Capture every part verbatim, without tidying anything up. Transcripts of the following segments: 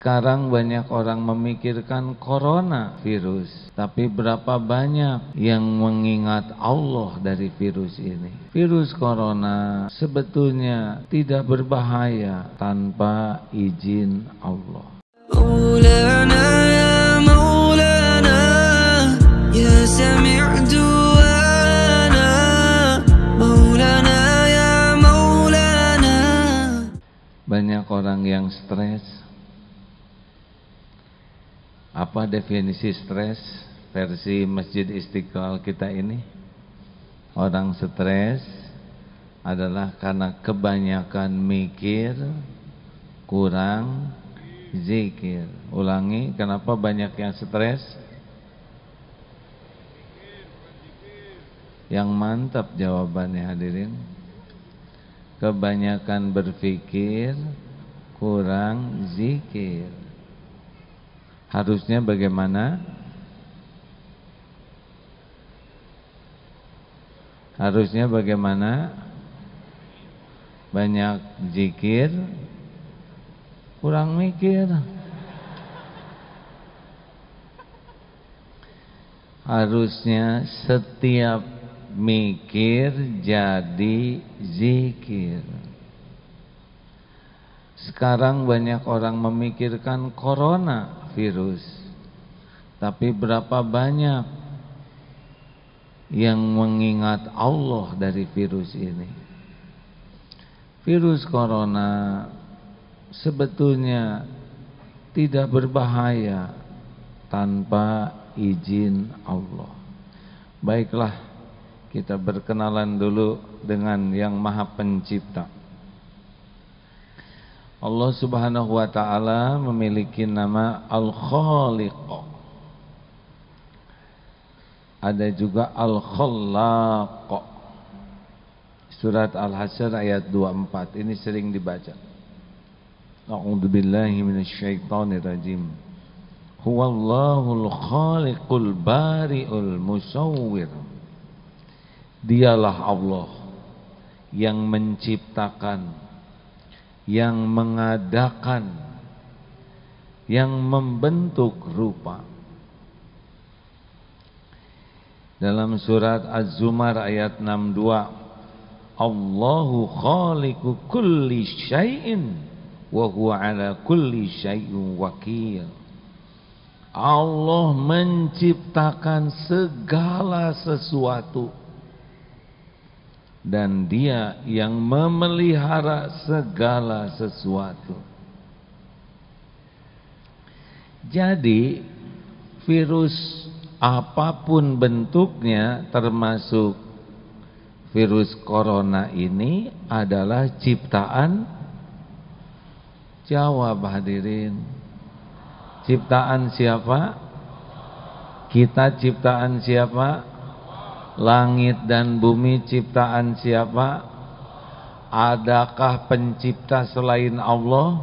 Sekarang banyak orang memikirkan corona virus, tapi berapa banyak yang mengingat Allah dari virus ini? Virus corona sebetulnya tidak berbahaya tanpa izin Allah. Maulana ya Maulana ya Sami' du'ana, Maulana ya Maulana. Banyak orang yang stres. Apa definisi stres versi Masjid Istiqlal kita ini? Orang stres adalah karena kebanyakan mikir, kurang zikir. Ulangi, kenapa banyak yang stres? Yang mantap jawabannya hadirin. Kebanyakan berpikir, kurang zikir. Harusnya bagaimana? Harusnya bagaimana? Banyak zikir, kurang mikir. Harusnya setiap mikir jadi zikir. Sekarang banyak orang memikirkan corona virus, tapi berapa banyak yang mengingat Allah dari virus ini? Virus corona sebetulnya tidak berbahaya tanpa izin Allah. Baiklah, kita berkenalan dulu dengan Yang Maha Pencipta. Allah Subhanahu wa ta'ala memiliki nama Al-Khaliq. Ada juga Al-Khallaq. Surat Al-Hasyr ayat dua puluh empat. Ini sering dibaca. A'udzubillahi minasyaitonir rajim. Huwallahul khaliqul bari'ul musawwir. Dialah Allah yang menciptakan, yang mengadakan, yang membentuk rupa. Dalam surat Az-Zumar ayat enam puluh dua, Allahu khaliqu kulli syai'in wa huwa ala kulli syai'in wakil. Allah menciptakan segala sesuatu dan Dia yang memelihara segala sesuatu. Jadi virus apapun bentuknya, termasuk virus corona ini, adalah ciptaan. Jawab hadirin, ciptaan siapa? Kita ciptaan siapa? Langit dan bumi ciptaan siapa? Adakah pencipta selain Allah?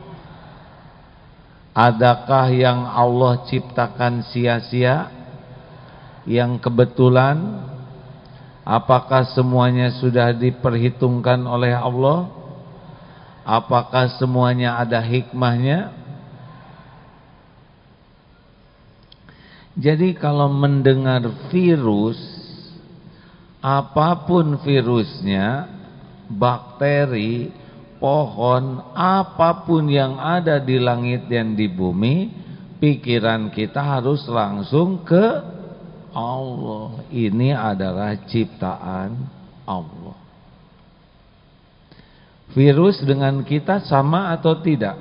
Adakah yang Allah ciptakan sia-sia? Yang kebetulan? Apakah semuanya sudah diperhitungkan oleh Allah? Apakah semuanya ada hikmahnya? Jadi kalau mendengar virus, apapun virusnya, bakteri, pohon, apapun yang ada di langit dan di bumi, pikiran kita harus langsung ke Allah. Ini adalah ciptaan Allah. Virus dengan kita sama atau tidak?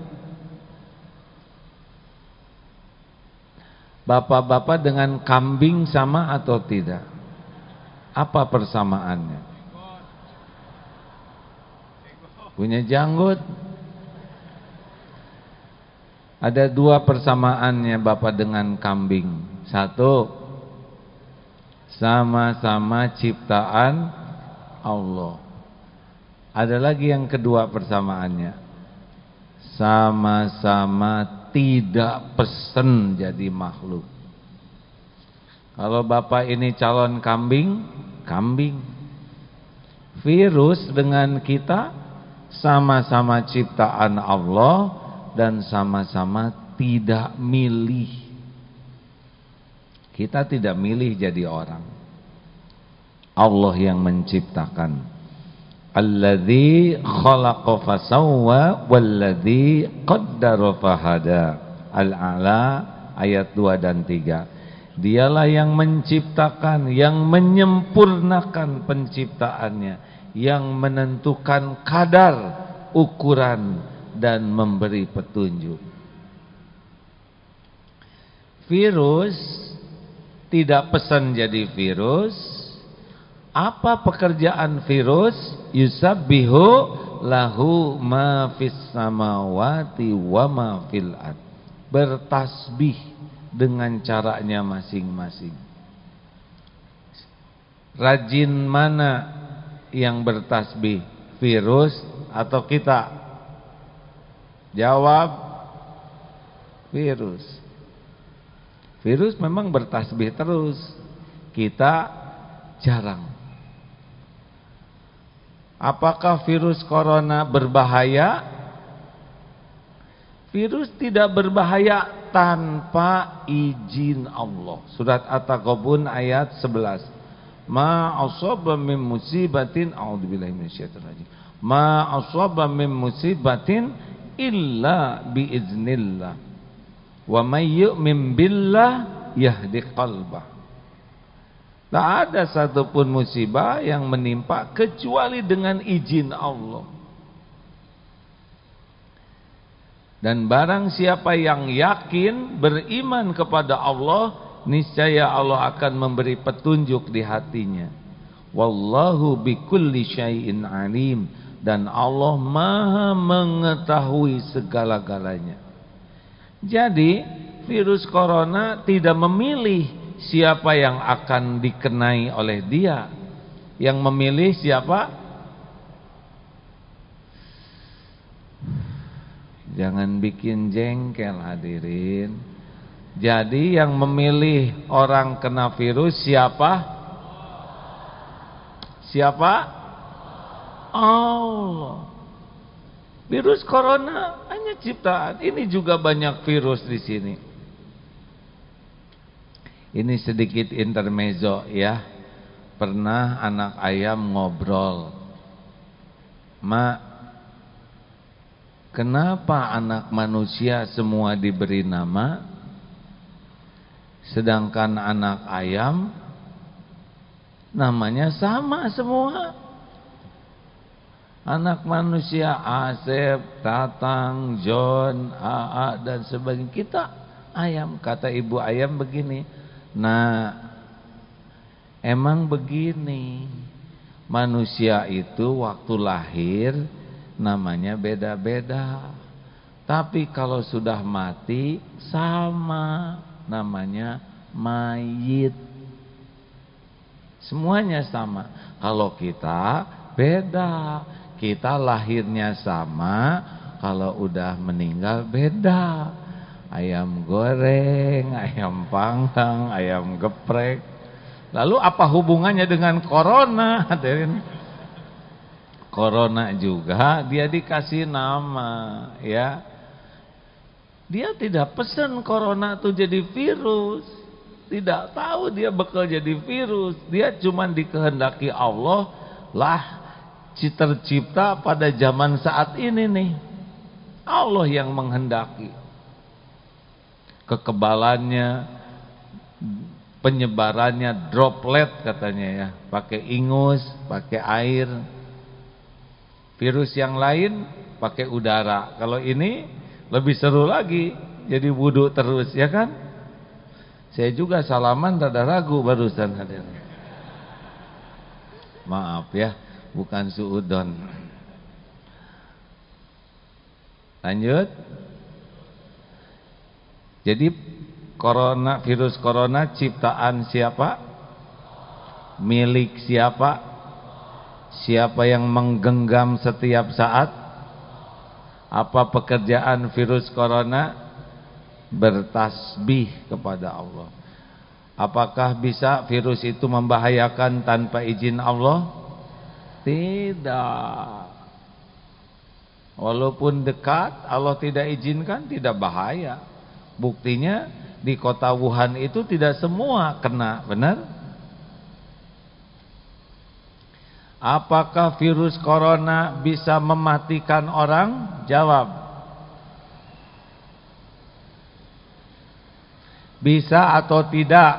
Bapak-bapak dengan kambing sama atau tidak? Apa persamaannya? Punya janggut. Ada dua persamaannya bapak dengan kambing. Satu, sama-sama ciptaan Allah. Ada lagi yang kedua persamaannya, sama-sama tidak pesen jadi makhluk. Kalau bapak ini calon kambing, kambing. Virus dengan kita sama-sama ciptaan Allah, dan sama-sama tidak milih. Kita tidak milih jadi orang. Allah yang menciptakan. Alladzi khalaqa fasawwa walladzi qaddara fahada. Al-A'la ayat dua dan tiga. Dialah yang menciptakan, yang menyempurnakan penciptaannya, yang menentukan kadar, ukuran, dan memberi petunjuk. Virus tidak pesan jadi virus. Apa pekerjaan virus? Yusabbihu lahu ma fis samawati wa ma fil ard. Bertasbih dengan caranya masing-masing. Rajin mana yang bertasbih? Virus atau kita? Jawab, virus. Virus memang bertasbih terus, kita jarang. Apakah virus corona berbahaya? Virus tidak berbahaya tanpa izin Allah. Surat At-Taghabun ayat sebelas. Ma asaba min musibatin, a'udzubillahi minasyaitonir rajim. Ma asaba min musibatin illa biiznillah. Wa may yu'min billah yahdi qalbah. Tak ada satupun musibah yang menimpa kecuali dengan izin Allah. Dan barang siapa yang yakin beriman kepada Allah, niscaya Allah akan memberi petunjuk di hatinya. Wallahu bikulli syai'in alim. Dan Allah maha mengetahui segala-galanya. Jadi virus corona tidak memilih siapa yang akan dikenai oleh dia. Yang memilih siapa? Jangan bikin jengkel hadirin. Jadi yang memilih orang kena virus siapa? Siapa? Allah. Virus corona hanya ciptaan. Ini juga banyak virus di sini. Ini sedikit intermezzo ya. Pernah anak ayam ngobrol, "Mak, kenapa anak manusia semua diberi nama, sedangkan anak ayam namanya sama semua? Anak manusia Asep, Tatang, John, A A dan sebagainya. Kita ayam." Kata ibu ayam begini, "Nah, emang begini, manusia itu waktu lahir namanya beda-beda, tapi kalau sudah mati sama, namanya mayit. Semuanya sama. Kalau kita beda, kita lahirnya sama, kalau udah meninggal beda. Ayam goreng, ayam panggang, ayam geprek. Lalu apa hubungannya dengan corona?" Hadirin, corona juga dia dikasih nama ya. Dia tidak pesan corona itu jadi virus. Tidak tahu dia bakal jadi virus. Dia cuma dikehendaki Allah lah tercipta pada zaman saat ini nih. Allah yang menghendaki. Kekebalannya, penyebarannya droplet katanya ya, pakai ingus, pakai air. Virus yang lain pakai udara. Kalau ini lebih seru lagi, jadi wudu terus ya kan? Saya juga salaman rada ragu barusan hadir. Maaf ya, bukan suudon. Lanjut. Jadi corona, virus corona ciptaan siapa? Milik siapa? Siapa yang menggenggam setiap saat? Apa pekerjaan virus corona? Bertasbih kepada Allah. Apakah bisa virus itu membahayakan tanpa izin Allah? Tidak. Walaupun dekat, Allah tidak izinkan, tidak bahaya. Buktinya di kota Wuhan itu tidak semua kena, benar? Apakah virus corona bisa mematikan orang? Jawab. Bisa atau tidak?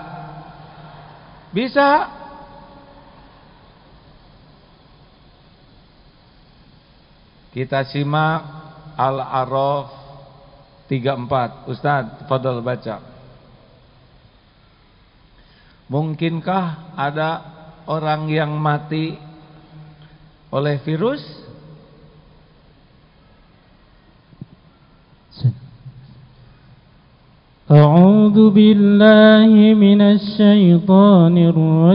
Bisa. Kita simak Al-A'raf tiga puluh empat. Ustaz, fadhal baca. Mungkinkah ada orang yang mati oleh virus? A'udzu billahi minasy syaithanir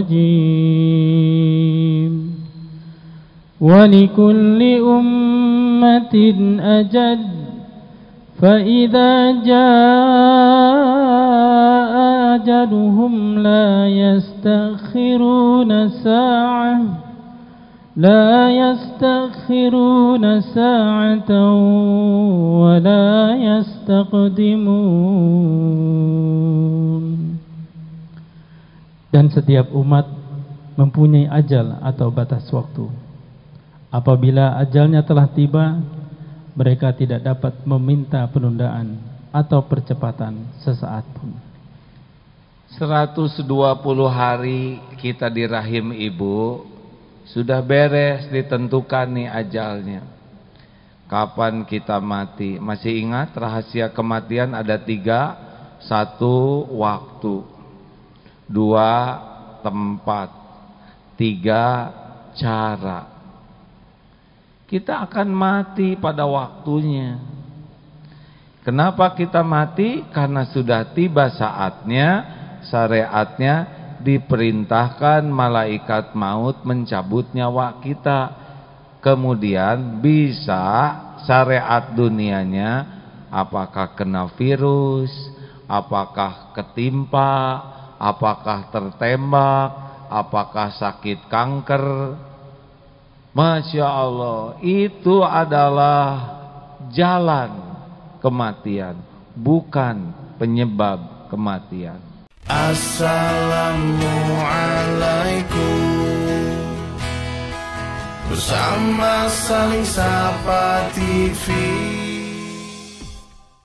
rajim. Wa likulli ummatin ajal fa idza jaa ajaluhum la yastakhiruna sa'ah la yastakhiruna sa'atan wa la yastaqdimun. Dan setiap umat mempunyai ajal atau batas waktu. Apabila ajalnya telah tiba, mereka tidak dapat meminta penundaan atau percepatan sesaat pun. seratus dua puluh hari kita di rahim ibu, sudah beres ditentukan nih ajalnya. Kapan kita mati? Masih ingat rahasia kematian ada tiga. Satu, waktu. Dua, tempat. Tiga, cara. Kita akan mati pada waktunya. Kenapa kita mati? Karena sudah tiba saatnya, syariatnya diperintahkan malaikat maut mencabut nyawa kita. Kemudian bisa syariat dunianya, apakah kena virus, apakah ketimpa, apakah tertembak, apakah sakit kanker. Masya Allah, itu adalah jalan kematian, bukan penyebab kematian. Assalamualaikum. Bersama Saling Sapa T V.